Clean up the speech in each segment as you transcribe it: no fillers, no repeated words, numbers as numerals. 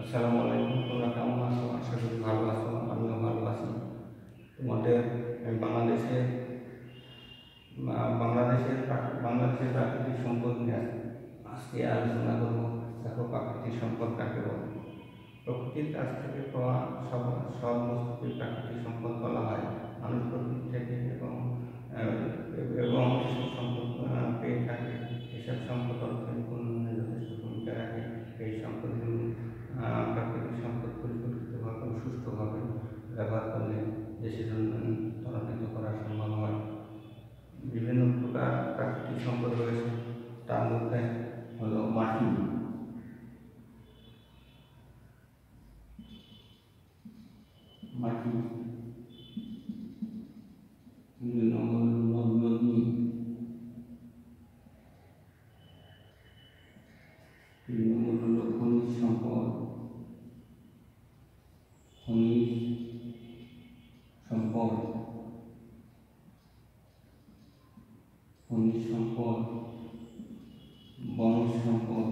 আসসালামু আলাইকুম। তোমরা কেমন আছো? আশা করি ভালো আছো। আমিও ভালো আছি। তোমাদের বাংলাদেশের বাংলাদেশের প্রাকৃতিক সম্পদ নিয়ে আজকে আলোচনা করবো। দেখো, প্রাকৃতিক সম্পদ কাকে বলে। প্রকৃতির কাছ থেকে পাওয়া সব সব বস্তুকে প্রাকৃতিক সম্পদ বলা হয়। মানুষ প্রকৃতি থেকে এবং এসব সম্পদ পেয়ে থাকে। এসব সম্পদ অর্থনীতি উন্নয়নে যথেষ্ট ভূমিকা রাখে। এই সম্পদগুলো প্রাকৃতিক সম্পদ পরিকল্পিতভাবে ও সুষ্ঠুভাবে ব্যবহার করলে দেশের উন্নয়ন ত্বরান্বিত করা সম্ভব হয়। বিভিন্ন প্রকার প্রাকৃতিক সম্পদ রয়েছে, তার মধ্যে হলো মাটি। মাটি বিভিন্ন নদ নদী, খনিজ সম্পদ, খনিজ সম্পদ, খনিজ সম্পদ, বনজ সম্পদ,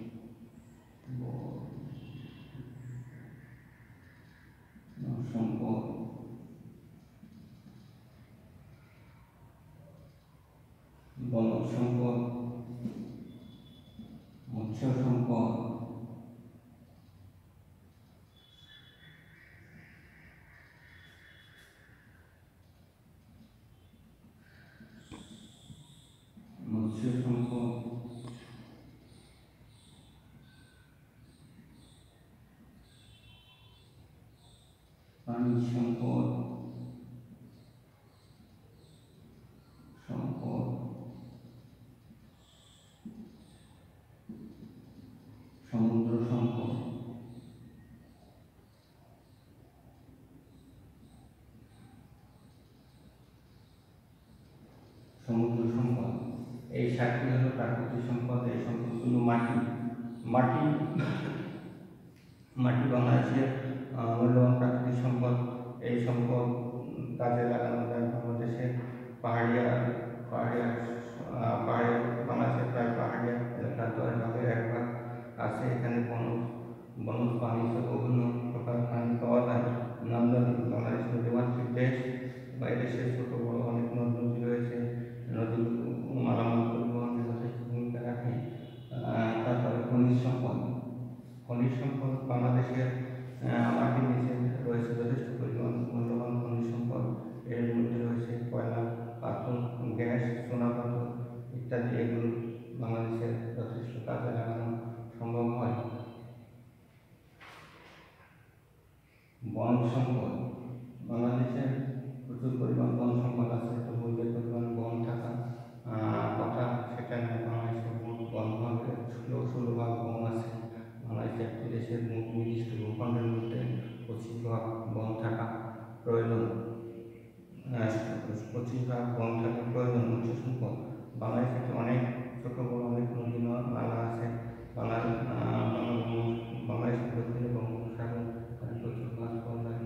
সম্পদ, বনজ সম্পদ, মৎস্য সম্পদ, মৎস্য সম্পদ, প্রাণী সম্পদ, সম্পদ, সমুদ্র সম্পদ, সমুদ্র সম্পদ। এই সাতটি হলো প্রাকৃতিক সম্পদ। এই সম্পদগুলো মাটি মাটি মাটি বাংলাদেশের মূল্যবান প্রাকৃতিক সম্পদ। এই সম্পদ কাজে লাগানো যায় বাংলাদেশের পাহাড়িয়া পাহাড়িয়া পাহাড়ে বাংলাদেশের প্রায় পাহাড়িয়া এলাকার 10 ভাগের 1 ভাগ আছে। এখানে বনজ প্রাণী বিভিন্ন প্রকার প্রাণী পাওয়া যায়। নদ-নদী, বাংলাদেশ নদীমাতৃক দেশ। এদেশে ছোট বড় অনেক নদ নদী রয়েছে। নদীগুলো মালামাল পরিবহনে যথেষ্ট ভূমিকা রাখে। তারপরে খনিজ সম্পদ। খনিজ সম্পদ বাংলাদেশের মাটির নিচে রয়েছে যথেষ্ট পরিমাণ মূল্যবান খনিজ সম্পদ। এর মধ্যে রয়েছে কয়লা, পাথর, গ্যাস, চুনাপাথর ইত্যাদি। এগুলো বাংলাদেশের যথেষ্ট কাজে লাগানো সম্ভব হয়। বন সম্পদ, বাংলাদেশের প্রচুর পরিমাণ বন সম্পদ আছে। তবু যে পরিমাণ বন থাকা কথা সেটা নয়। বাংলাদেশের মোট বন ভাগের 16 ভাগ বন আছে। বাংলাদেশ একটি দেশের মোট নির্দিষ্ট ভূখণ্ডের মধ্যে 25 ভাগ বন থাকা প্রয়োজন। 25 ভাগ বন থাকা প্রয়োজন। মৎস্য সম্পদ, বাংলাদেশে অনেক ছোট বড় অনেক নদী নালা আছে। বাংলাদেশের দক্ষিণে বঙ্গোপসাগর, প্রচুর মাছ পাওয়া যায়।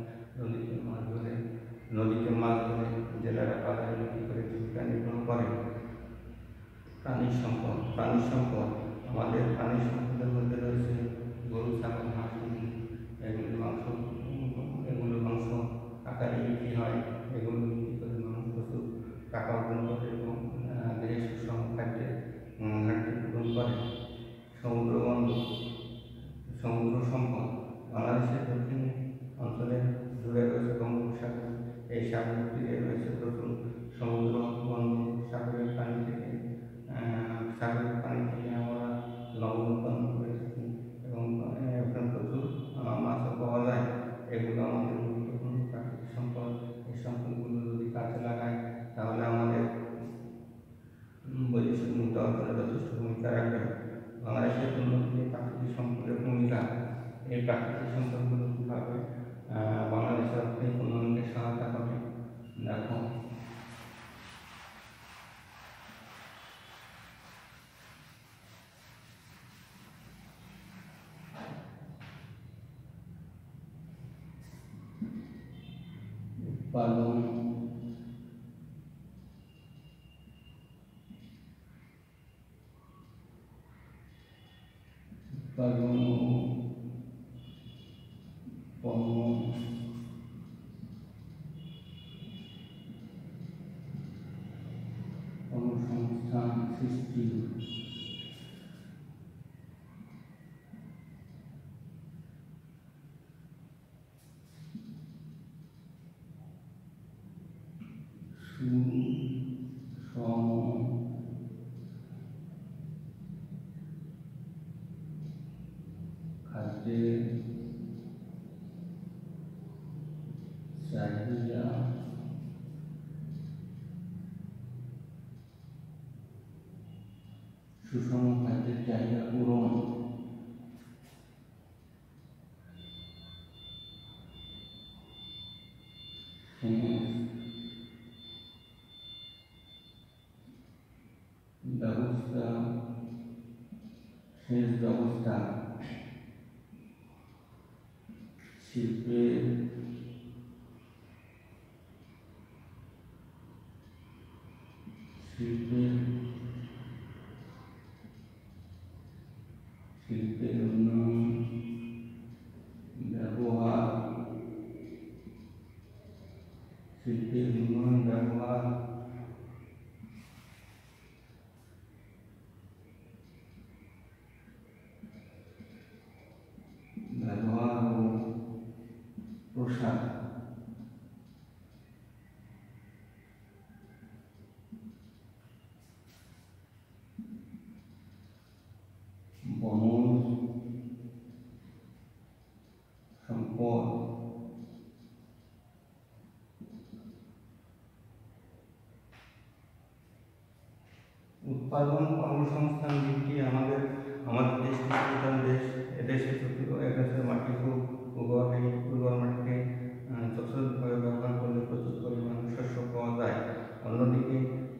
নদীতে মাছ ধরে জেলেরা বাজারে বিক্রি করে জীবিকা নির্বাহ করে। প্রাণী সম্পদ আমাদের প্রাণী সম্পদের মধ্যে রয়েছে গরু, ছাগল, হাঁস, মুরগি। এগুলোর মাংস আকারে বিক্রি হয়। এগুলো বিক্রি করে মানুষ প্রচুর টাকা অর্জন করে এবং দেশের সুষম খাদ্যের ঘাটতি পূরণ করে। সমুদ্র সম্পদ, বাংলাদেশের দক্ষিণ অঞ্চলে জুড়ে রয়েছে বঙ্গোপসাগর। এই সাগর তীরে রয়েছে প্রচুর সমুদ্র বন্দর। সাগরের পানি থেকে আমরা লবণ উৎপন্ন করে থাকি এবং প্রচুর মাছও পাওয়া যায়। এগুলো আমাদের গুরুত্বপূর্ণ প্রাকৃতিক সম্পদ। এই সম্পদগুলো যদি কাজে লাগায় তাহলে আমাদের বৈদেশিক মুদ্রা অর্জনে যথেষ্ট ভূমিকা রাখবে। বাংলাদেশের উন্নতিতে প্রাকৃতিক সম্পদের ভূমিকা। এই প্রাকৃতিক সম্পদগুলো কীভাবে বাংলাদেশের অর্থনৈতিক উন্নয়নকে সহায়তা করে দেখো। উৎপাদন, কর্মসংস্থান সৃষ্টি, সুষম খাদ্যের চাহিদা সুষম খাদ্যের চাহিদা পূরণ, ব্যবস্থা সেচ ব্যবস্থা, শিল্পের উন্নয়ন, ব্যবহার, ও প্রসার, বনজ সম্পদ, উৎপাদন কর্মসংস্থান দিকটি আমাদের দেশ প্রধান দেশ। এদেশের মাটি খুব উর্বর মাটিকে যথাযথভাবে ব্যবহার করলে প্রচুর পরিমাণ শস্য পাওয়া যায়। অন্যদিকে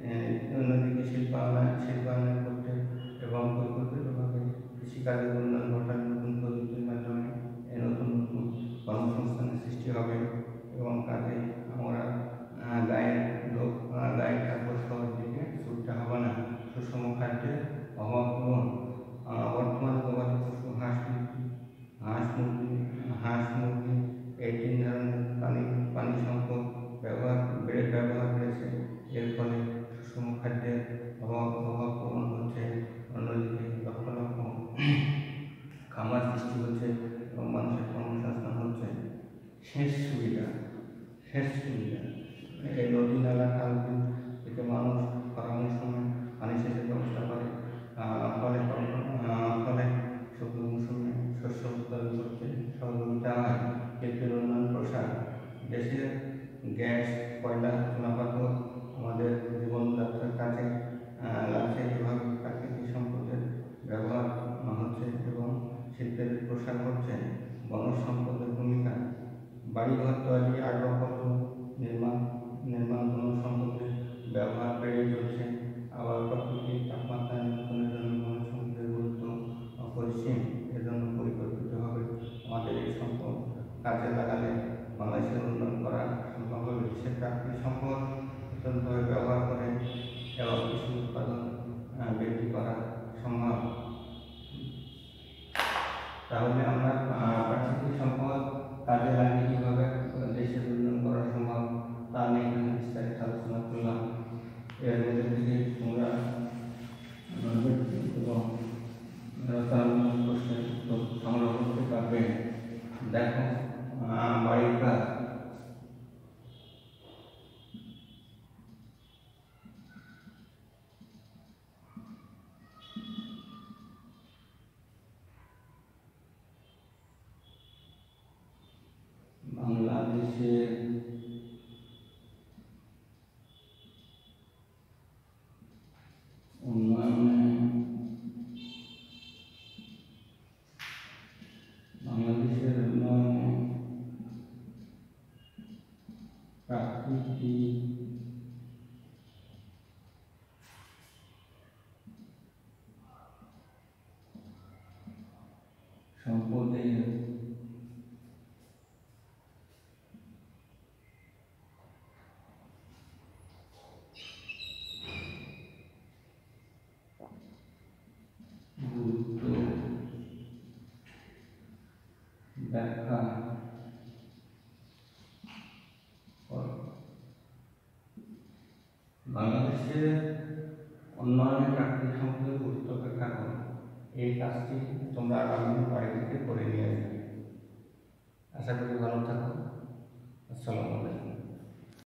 শিল্পায়নের করতে এবং পরিকল্পিতভাবে কৃষিকাজের উন্নয়ন ঘটানো নতুন প্রযুক্তির মাধ্যমে নতুন কর্মসংস্থানের সৃষ্টি হবে এবং কাজে আমরা গায়ের কাপড় শহরের দিকে ছুটতে হবে না। সুষম খাদ্যের অভাব পূরণ, বর্তমানে গবাদি পশু হাঁস মুরগি এই তিন ধরনের পানি সম্পদ ব্যবহার বেড়েছে। এর ফলে সুষম খাদ্যের অভাব পূরণ হচ্ছে। অন্যদিকে লক্ষ লক্ষ খামার সৃষ্টি হচ্ছে এবং মানুষের কর্মসংস্থান হচ্ছে। সেচ সুবিধা, এই নদী নালা খাল বিল থেকে মানুষ খরার সময় পানি সেচের ব্যবস্থা করে, ফলে শুকনো মৌসুমে শস্য উৎপাদন করতে সহযোগিতা হয়। শিল্পের উন্নয়ন প্রসার, দেশের গ্যাস, কয়লা, চুনাপাথর আমাদের জীবনযাত্রার কাজে লাগছে। এভাবে প্রাকৃতিক সম্পদের ব্যবহার হচ্ছে এবং শিল্পের প্রসার ঘটছে। বনজ সম্পদের ভূমিকা, বাড়িঘর তৈরি, আসবাবপত্র নির্মাণ বনজ সম্পদের ব্যবহার বেড়ে চলছে। আবার প্রাকৃতিক তাপমাত্রা নিয়ন্ত্রণের জন্য বনজ সম্পদের গুরুত্ব অপরিসীম। এজন্য পরিকল্পিতভাবে আমাদের এই সম্পদ কাজে লাগালে বাংলাদেশের উন্নয়ন করা সম্ভব হবে। দেশের প্রাকৃতিক সম্পদ সচেতনভাবে ব্যবহার করে এবং কৃষি উৎপাদন বৃদ্ধি করা সম্ভব। তাহলে আমরা প্রাকৃতিক সম্পদ কাজে লাগিয়ে কীভাবে দেশের উন্নয়ন করা সম্ভব তা নিয়ে এখানে বিস্তারিত আলোচনা করলাম। এর মধ্যে থেকে তোমরা এবং প্রশ্নের উত্তর সংগ্রহ করতে পারবে। দেখো বাড়ির কাজ, বাংলাদেশের উন্নয়নে প্রাকৃতিক সম্পদের গুরুত্ব ব্যাখ্যা বাংলাদেশের উন্নয়নে প্রাকৃতিক সম্পদের গুরুত্বের কারণ এই কাজটি তোমরা আগামী বাড়ি থেকে করে নিয়ে